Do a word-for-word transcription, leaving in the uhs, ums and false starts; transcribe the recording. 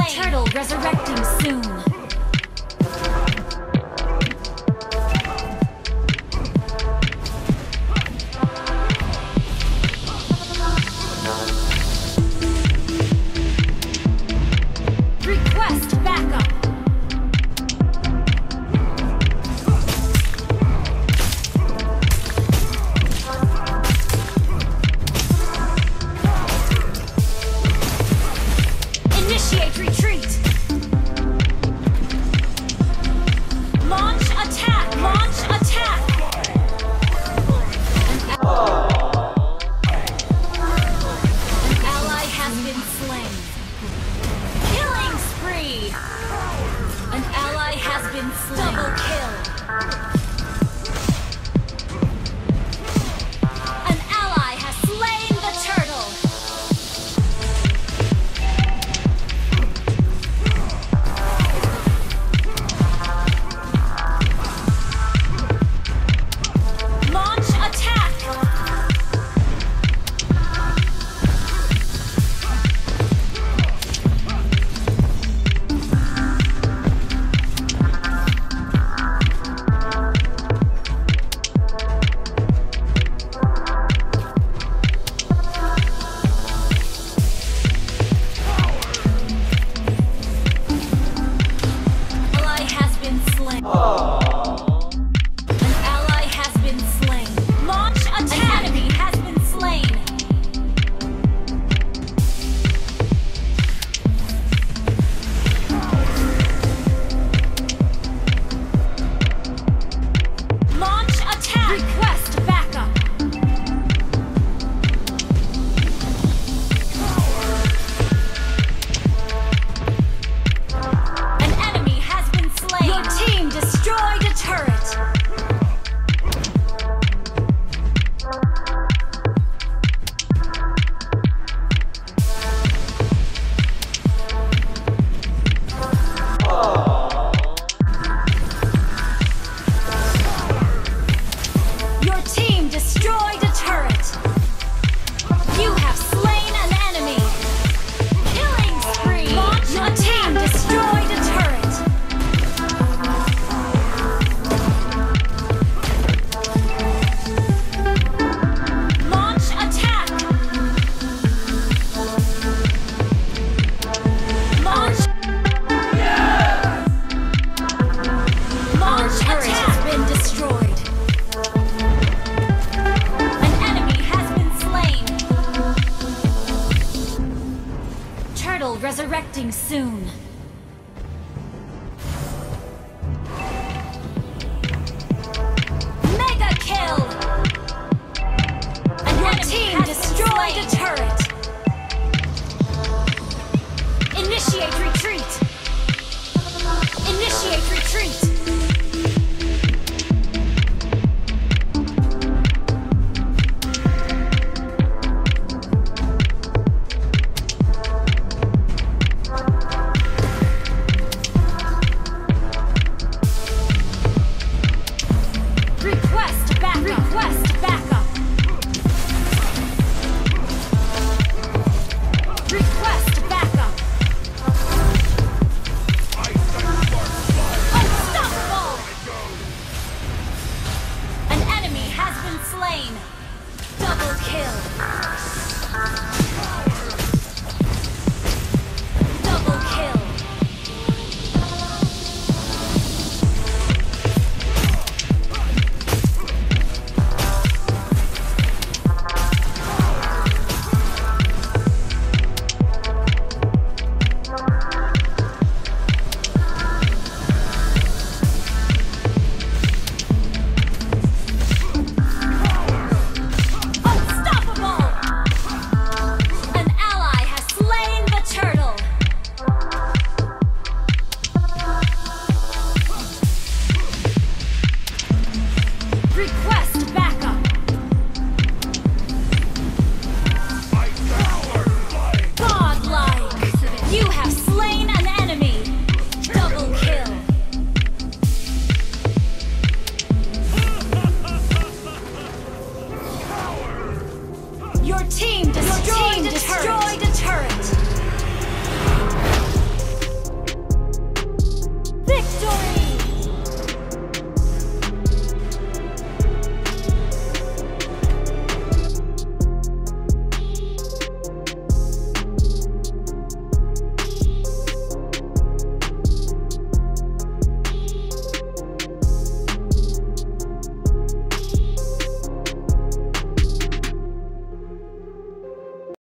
Turtle resurrecting soon. Request backup. Initiate retreat. Launch attack. Launch attack. An, An ally has been slain. Killing spree. An ally has been slain. Double kill. An ally has slain the turtle. Launch attack! Ally has been slain. An ally has been slain. Launch attack! An enemy has been slain. Launch attack! Request backup. An enemy has been slain. Your team destroyed a turret. Your team destroyed a turret. You have slain an enemy. Killing spree. Launch Your team destroyed a turret. Launch attack. Launch. Launch turret has been destroyed. An enemy has been slain. Turtle resurrecting soon. Mega kill! An Your team destroyed a turret. Initiate retreat. Initiate retreat. Request back. Request backup. Request backup. Unstoppable. An enemy has been slain. Double kill. Double kill. Unstoppable! An ally has slain the turtle. Request backup. Godlike! You have slain an enemy. Double kill. Your team destroyed, Your team destroyed a turret.